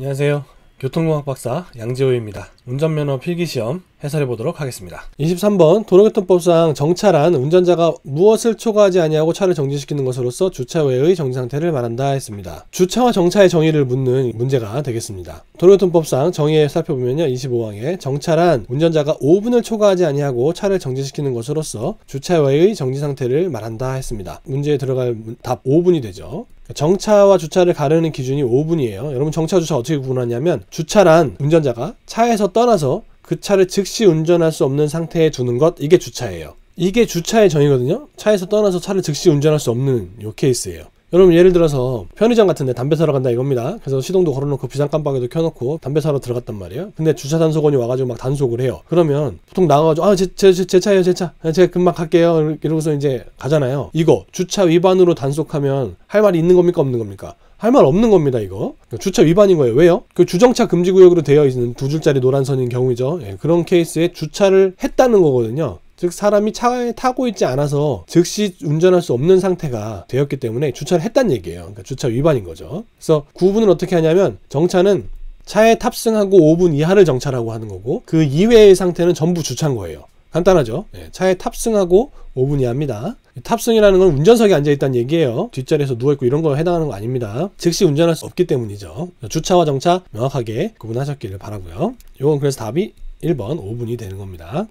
안녕하세요. 교통공학 박사 양지호입니다. 운전면허 필기시험 해설해보도록 하겠습니다. 23번 도로교통법상 정차란 운전자가 무엇을 초과하지 아니하고 차를 정지시키는 것으로서 주차 외의 정지상태를 말한다 했습니다. 주차와 정차의 정의를 묻는 문제가 되겠습니다. 도로교통법상 정의에 살펴보면요, 25항에 정차란 운전자가 5분을 초과하지 아니하고 차를 정지시키는 것으로서 주차 외의 정지상태를 말한다 했습니다. 문제에 들어갈 답 5분이 되죠. 정차와 주차를 가르는 기준이 5분이에요. 여러분, 정차 주차 어떻게 구분하냐면, 주차란 운전자가 차에서 떠나서 그 차를 즉시 운전할 수 없는 상태에 두는 것, 이게 주차예요. 이게 주차의 정의거든요. 차에서 떠나서 차를 즉시 운전할 수 없는 요 케이스예요. 여러분, 예를 들어서 편의점 같은데 담배 사러 간다 이겁니다. 그래서 시동도 걸어놓고 비상 깜빡이도 켜놓고 담배 사러 들어갔단 말이에요. 근데 주차 단속원이 와가지고 막 단속을 해요. 그러면 보통 나가가지고 제 차예요, 제 차. 제가 금방 갈게요. 이러고서 이제 가잖아요. 이거 주차 위반으로 단속하면 할 말이 있는 겁니까, 없는 겁니까? 할 말 없는 겁니다. 이거 주차 위반인 거예요. 왜요? 그 주정차 금지구역으로 되어 있는 2줄짜리 노란 선인 경우이죠. 예, 그런 케이스에 주차를 했다는 거거든요. 즉, 사람이 차에 타고 있지 않아서 즉시 운전할 수 없는 상태가 되었기 때문에 주차를 했다는 얘기예요. 그러니까 주차 위반인 거죠. 그래서 구분은 어떻게 하냐면, 정차는 차에 탑승하고 5분 이하를 정차라고 하는 거고, 그 이외의 상태는 전부 주차인 거예요. 간단하죠? 네, 차에 탑승하고 5분 이하입니다. 탑승이라는 건 운전석에 앉아있다는 얘기예요. 뒷자리에서 누워있고 이런 거 해당하는 거 아닙니다. 즉시 운전할 수 없기 때문이죠. 주차와 정차 명확하게 구분하셨기를 바라고요. 요건 그래서 답이 1번 5분이 되는 겁니다.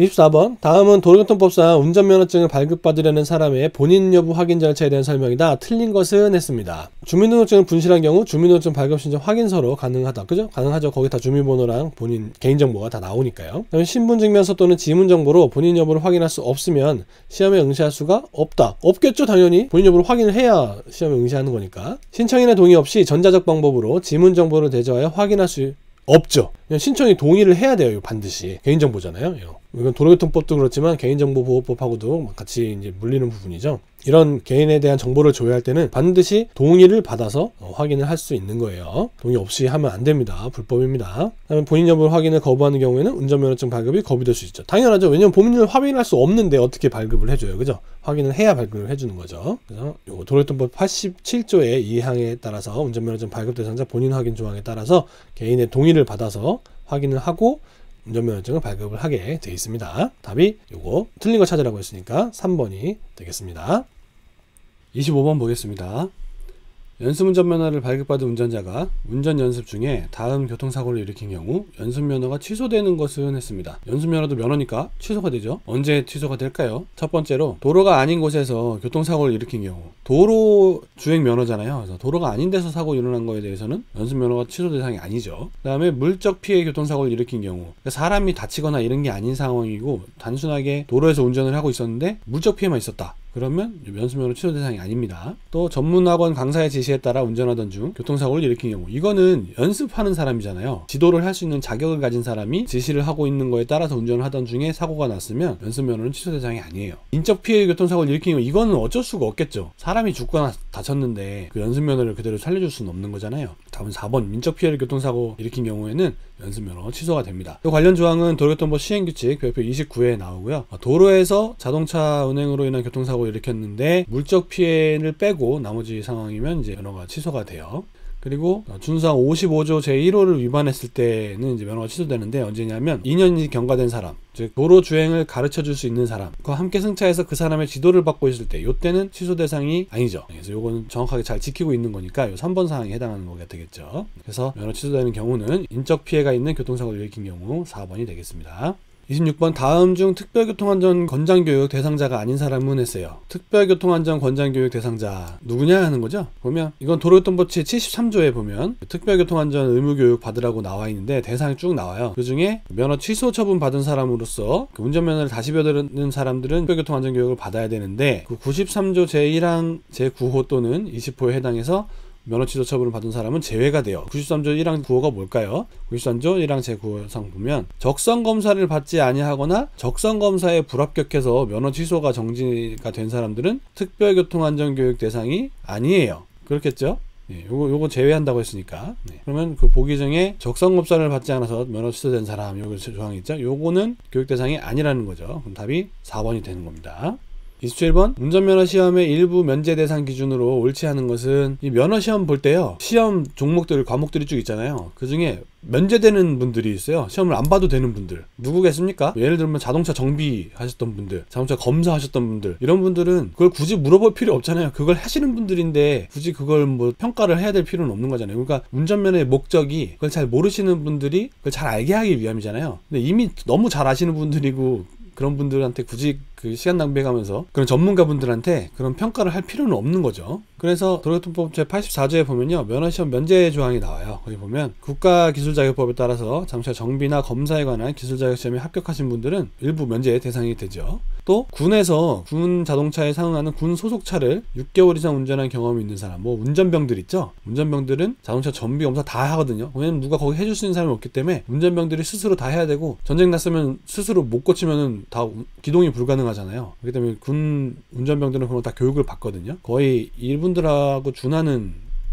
24번 다음은 도로교통법상 운전면허증을 발급받으려는 사람의 본인 여부 확인 절차에 대한 설명이다. 틀린 것은 했습니다. 주민등록증을 분실한 경우 주민등록증 발급 신청 확인서로 가능하다. 그죠? 가능하죠. 거기 다 주민번호랑 본인 개인정보가 다 나오니까요. 그다음에 신분증명서 또는 지문정보로 본인 여부를 확인할 수 없으면 시험에 응시할 수가 없다. 없겠죠. 당연히 본인 여부를 확인을 해야 시험에 응시하는 거니까. 신청인의 동의 없이 전자적 방법으로 지문정보를 대조하여 확인할 수 없죠. 그냥 신청이 동의를 해야 돼요. 반드시. 개인정보잖아요. 이건 도로교통법도 그렇지만 개인정보보호법하고도 같이 이제 물리는 부분이죠. 이런 개인에 대한 정보를 조회할 때는 반드시 동의를 받아서 확인을 할 수 있는 거예요. 동의 없이 하면 안 됩니다. 불법입니다. 그다음에 본인 여부 확인을 거부하는 경우에는 운전면허증 발급이 거부될 수 있죠. 당연하죠. 왜냐면 본인을 확인할 수 없는데 어떻게 발급을 해줘요. 그죠? 확인을 해야 발급을 해주는 거죠. 그래서 요거 도로교통법 87조의 2항에 따라서 운전면허증 발급 대상자 본인 확인 조항에 따라서 개인의 동의를 받아서 확인을 하고 운전면허증을 발급을 하게 되어 있습니다. 답이 요거 틀린 거 찾으라고 했으니까 3번이 되겠습니다. 25번 보겠습니다. 연습운전면허를 발급받은 운전자가 운전 연습 중에 다음 교통사고를 일으킨 경우 연습면허가 취소되는 것은 했습니다. 연습면허도 면허니까 취소가 되죠. 언제 취소가 될까요? 첫 번째로 도로가 아닌 곳에서 교통사고를 일으킨 경우, 도로 주행 면허잖아요. 그래서 도로가 아닌 데서 사고 일어난 거에 대해서는 연습면허가 취소 대상이 아니죠. 그 다음에 물적 피해 교통사고를 일으킨 경우, 사람이 다치거나 이런 게 아닌 상황이고 단순하게 도로에서 운전을 하고 있었는데 물적 피해만 있었다. 그러면 연습면허 취소 대상이 아닙니다. 또 전문학원 강사의 지시에 따라 운전하던 중 교통사고를 일으킨 경우, 이거는 연습하는 사람이잖아요. 지도를 할 수 있는 자격을 가진 사람이 지시를 하고 있는 거에 따라서 운전을 하던 중에 사고가 났으면 연습면허는 취소 대상이 아니에요. 인적 피해 교통사고를 일으킨 경우, 이거는 어쩔 수가 없겠죠. 사람이 죽거나 다쳤는데 그 연습면허를 그대로 살려줄 수는 없는 거잖아요. 답은 4번 민적 피해를 교통사고 일으킨 경우에는 연습면허 취소가 됩니다. 또 관련 조항은 도로교통법 시행규칙 별표 29회에 나오고요. 도로에서 자동차 운행으로 인한 교통사고를 일으켰는데 물적 피해를 빼고 나머지 상황이면 이제 면허가 취소가 돼요. 그리고 준수항 55조 제1호를 위반했을 때는 이제 면허가 취소되는데, 언제냐면 2년이 경과된 사람, 즉 도로 주행을 가르쳐 줄 수 있는 사람과 함께 승차해서 그 사람의 지도를 받고 있을 때, 요때는 취소 대상이 아니죠. 그래서 요거는 정확하게 잘 지키고 있는 거니까 요 3번 사항에 해당하는 거가 되겠죠. 그래서 면허 취소되는 경우는 인적 피해가 있는 교통사고를 일으킨 경우 4번이 되겠습니다. 26번 다음 중 특별교통안전 권장교육 대상자가 아닌 사람은 했어요. 특별교통안전 권장교육 대상자 누구냐 하는 거죠. 보면 이건 도로교통법 제73조에 보면 특별교통안전 의무교육 받으라고 나와 있는데 대상이 쭉 나와요. 그 중에 면허 취소 처분 받은 사람으로서 운전면허를 다시 받는 사람들은 특별교통안전교육을 받아야 되는데, 그 93조 제1항 제9호 또는 20호에 해당해서 면허 취소 처분을 받은 사람은 제외가 돼요. 93조 1항 9호가 뭘까요? 93조 1항 제9호상 보면 적성검사를 받지 아니하거나 적성검사에 불합격해서 면허 취소가 정지가 된 사람들은 특별교통안전교육 대상이 아니에요. 그렇겠죠? 네, 요거 제외한다고 했으니까. 네. 그러면 그 보기 중에 적성검사를 받지 않아서 면허 취소된 사람, 요거 조항이 있죠? 요거는 교육 대상이 아니라는 거죠. 그럼 답이 4번이 되는 겁니다. 27번 운전면허 시험의 일부 면제 대상 기준으로 옳지 않은 것은 이 면허 시험 볼 때요, 시험 종목들 과목들이 쭉 있잖아요. 그 중에 면제되는 분들이 있어요. 시험을 안 봐도 되는 분들 누구겠습니까? 예를 들면 자동차 정비하셨던 분들, 자동차 검사하셨던 분들, 이런 분들은 그걸 굳이 물어볼 필요 없잖아요. 그걸 하시는 분들인데 굳이 그걸 뭐 평가를 해야 될 필요는 없는 거잖아요. 그러니까 운전면허의 목적이 그걸 잘 모르시는 분들이 그걸 잘 알게 하기 위함이잖아요. 근데 이미 너무 잘 아시는 분들이고 그런 분들한테 굳이 그 시간 낭비해가면서 그런 전문가분들한테 그런 평가를 할 필요는 없는 거죠. 그래서 도로교통법 제84조에 보면요, 면허시험 면제 조항이 나와요. 거기 보면 국가기술자격법에 따라서 자동차 정비나 검사에 관한 기술자격시험에 합격하신 분들은 일부 면제 대상이 되죠. 또 군에서 군 자동차에 상응하는 군 소속차를 6개월 이상 운전한 경험이 있는 사람, 뭐 운전병들 있죠. 운전병들은 자동차 정비 검사 다 하거든요. 왜냐면 누가 거기 해줄 수 있는 사람이 없기 때문에 운전병들이 스스로 다 해야 되고, 전쟁 났으면 스스로 못 고치면은 다 기동이 불가능하잖아요. 그렇기 때문에 군 운전병들은 그런 거 다 교육을 받거든요. 거의 이분들하고 준하는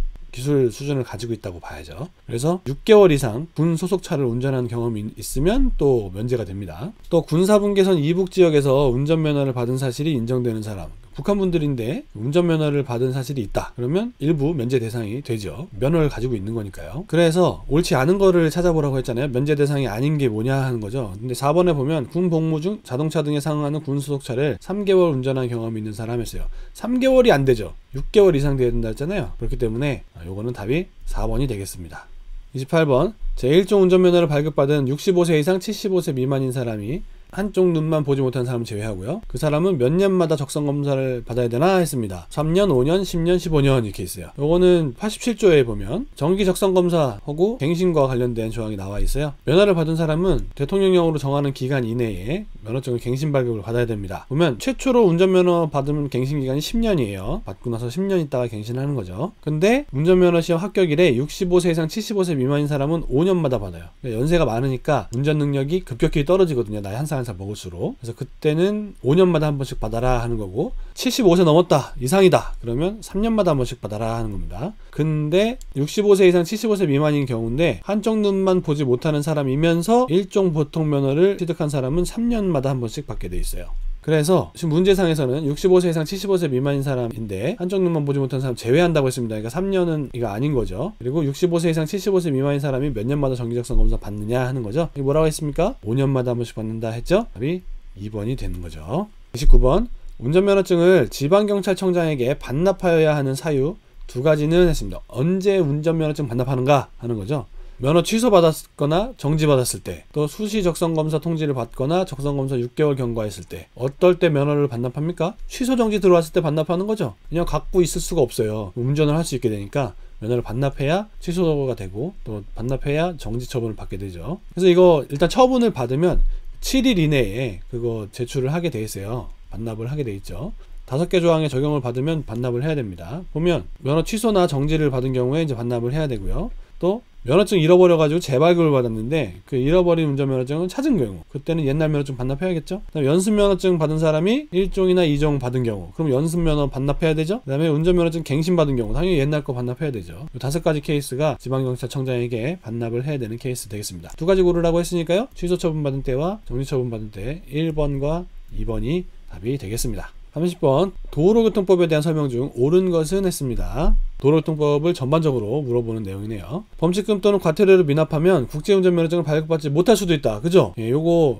기술 수준을 가지고 있다고 봐야죠. 그래서 6개월 이상 군 소속차를 운전한 경험이 있으면 또 면제가 됩니다. 또 군사분계선 이북 지역에서 운전면허를 받은 사실이 인정되는 사람, 북한분들인데 운전면허를 받은 사실이 있다, 그러면 일부 면제 대상이 되죠. 면허를 가지고 있는 거니까요. 그래서 옳지 않은 거를 찾아보라고 했잖아요. 면제 대상이 아닌 게 뭐냐 하는 거죠. 근데 4번에 보면 군 복무 중 자동차 등에 상응하는 군 소속차를 3개월 운전한 경험이 있는 사람 했어요. 3개월이 안 되죠. 6개월 이상 돼야 된다 했잖아요. 그렇기 때문에 요거는 답이 4번이 되겠습니다. 28번 제1종 운전면허를 발급받은 65세 이상 75세 미만인 사람이 한쪽 눈만 보지 못하는 사람을 제외하고요. 그 사람은 몇 년마다 적성검사를 받아야 되나 했습니다. 3년, 5년, 10년, 15년 이렇게 있어요. 요거는 87조에 보면 정기 적성검사하고 갱신과 관련된 조항이 나와 있어요. 면허를 받은 사람은 대통령령으로 정하는 기간 이내에 면허증을 갱신 발급을 받아야 됩니다. 보면 최초로 운전면허 받으면 갱신 기간이 10년이에요. 받고 나서 10년 있다가 갱신하는 거죠. 근데 운전면허 시험 합격일에 65세 이상 75세 미만인 사람은 5년마다 받아요. 그러니까 연세가 많으니까 운전 능력이 급격히 떨어지거든요. 나이 한 살 한 살 먹을수록. 그래서 그때는 5년마다 한 번씩 받아라 하는 거고, 75세 넘었다 이상이다 그러면 3년마다 한 번씩 받아라 하는 겁니다. 근데 65세 이상 75세 미만인 경우인데 한쪽 눈만 보지 못하는 사람이면서 일종 보통 면허를 취득한 사람은 3년마다 한 번씩 받게 돼 있어요. 그래서 지금 문제상에서는 65세 이상 75세 미만인 사람인데 한쪽 눈만 보지 못하는 사람 제외한다고 했습니다. 그러니까 3년은 이거 아닌 거죠. 그리고 65세 이상 75세 미만인 사람이 몇 년마다 정기적성 검사 받느냐 하는 거죠. 이게 뭐라고 했습니까? 5년마다 한 번씩 받는다 했죠. 답이 2번이 되는 거죠. 29번 운전면허증을 지방경찰청장에게 반납하여야 하는 사유 두 가지는 했습니다. 언제 운전면허증 반납하는가 하는 거죠. 면허 취소받았거나 정지받았을 때, 또 수시 적성검사 통지를 받거나 적성검사 6개월 경과했을 때, 어떨 때 면허를 반납합니까? 취소 정지 들어왔을 때 반납하는 거죠. 그냥 갖고 있을 수가 없어요. 운전을 할 수 있게 되니까 면허를 반납해야 취소가 되고, 또 반납해야 정지 처분을 받게 되죠. 그래서 이거 일단 처분을 받으면 7일 이내에 그거 제출을 하게 돼 있어요. 반납을 하게 돼 있죠. 5개 조항의 적용을 받으면 반납을 해야 됩니다. 보면 면허 취소나 정지를 받은 경우에 이제 반납을 해야 되고요. 또 면허증 잃어버려가지고 재발급을 받았는데 그 잃어버린 운전면허증은 찾은 경우, 그때는 옛날 면허증 반납해야겠죠. 그다음에 연습면허증 받은 사람이 1종이나 2종 받은 경우, 그럼 연습면허 반납해야 되죠. 그다음에 운전면허증 갱신 받은 경우 당연히 옛날 거 반납해야 되죠. 이 5가지 케이스가 지방경찰청장에게 반납을 해야 되는 케이스 되겠습니다. 2가지 고르라고 했으니까요, 취소 처분 받은 때와 정지 처분 받은 때 1번과 2번이 답이 되겠습니다. 30번 도로교통법에 대한 설명 중 옳은 것은 했습니다. 도로교통법을 전반적으로 물어보는 내용이네요. 범칙금 또는 과태료를 미납하면 국제운전면허증을 발급받지 못할 수도 있다. 그죠? 예, 요거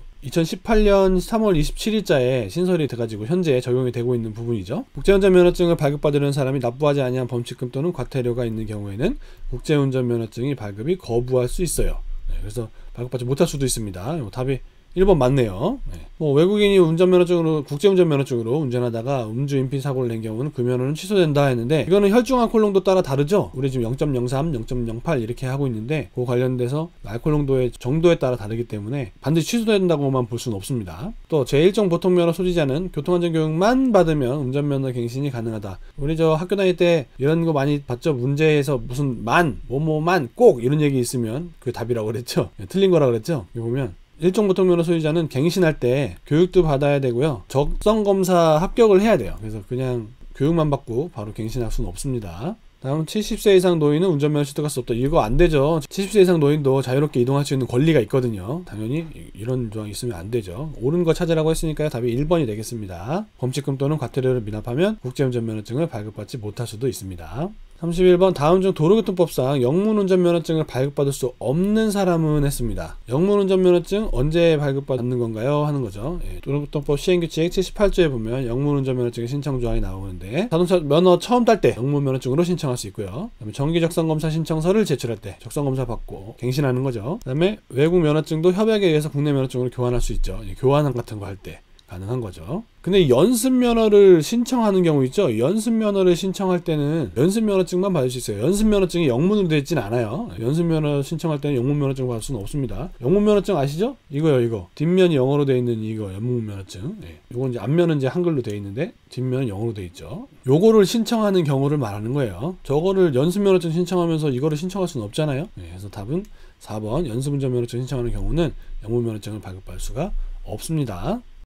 2018년 3월 27일자에 신설이 돼가지고 현재 적용이 되고 있는 부분이죠. 국제운전면허증을 발급받으려는 사람이 납부하지 아니한 범칙금 또는 과태료가 있는 경우에는 국제운전면허증이 발급이 거부할 수 있어요. 네, 그래서 발급받지 못할 수도 있습니다. 답이 1번 맞네요. 네. 외국인이 운전면허증으로 국제운전면허증으로 운전하다가 음주인필 사고를 낸 경우는 그 면허는 취소된다 했는데, 이거는 혈중 알코올 농도 따라 다르죠. 우리 지금 0.03, 0.08 이렇게 하고 있는데 그 관련돼서 알코올 농도의 정도에 따라 다르기 때문에 반드시 취소된다고만 볼 수는 없습니다. 또 제1종 보통면허 소지자는 교통안전교육만 받으면 운전면허 갱신이 가능하다. 우리 저 학교 다닐 때 이런 거 많이 봤죠. 문제에서 무슨 뭐뭐만 꼭 이런 얘기 있으면 그게 답이라고 그랬죠. 틀린 거라고 그랬죠. 여기 보면 1종 보통면허 소유자는 갱신할 때 교육도 받아야 되고요. 적성검사 합격을 해야 돼요. 그래서 그냥 교육만 받고 바로 갱신할 수는 없습니다. 다음 70세 이상 노인은 운전면허 취득할 수 없다. 이거 안 되죠. 70세 이상 노인도 자유롭게 이동할 수 있는 권리가 있거든요. 당연히 이런 조항이 있으면 안 되죠. 옳은 거 찾으라고 했으니까요. 답이 1번이 되겠습니다. 범칙금 또는 과태료를 미납하면 국제운전면허증을 발급받지 못할 수도 있습니다. 31번 다음 중 도로교통법상 영문운전면허증을 발급받을 수 없는 사람은 했습니다. 영문운전면허증 언제 발급받는 건가요? 하는 거죠. 도로교통법 시행규칙 78조에 보면 영문운전면허증 신청 조항이 나오는데 자동차 면허 처음 딸 때 영문면허증으로 신청할 수 있고요. 그다음에 정기 적성검사 신청서를 제출할 때 적성검사 받고 갱신하는 거죠. 그다음에 외국 면허증도 협약에 의해서 국내 면허증으로 교환할 수 있죠. 교환 같은 거 할 때 가능한 거죠. 근데 연습면허를 신청하는 경우 있죠. 연습면허를 신청할 때는 연습면허증만 받을 수 있어요. 연습면허증이 영문으로 되어 있진 않아요. 연습면허 신청할 때는 영문면허증 받을 수는 없습니다. 영문면허증 아시죠? 이거요, 이거. 뒷면이 영어로 되어 있는 이거 영문면허증. 이건 이제 앞면은 이제 한글로 되어 있는데 뒷면은 영어로 되어 있죠. 요거를 신청하는 경우를 말하는 거예요. 저거를 연습면허증 신청하면서 이거를 신청할 수는 없잖아요. 그래서 답은 4번 연습운전면허증 신청하는 경우는 영문면허증을 발급받을 수가 없습니다.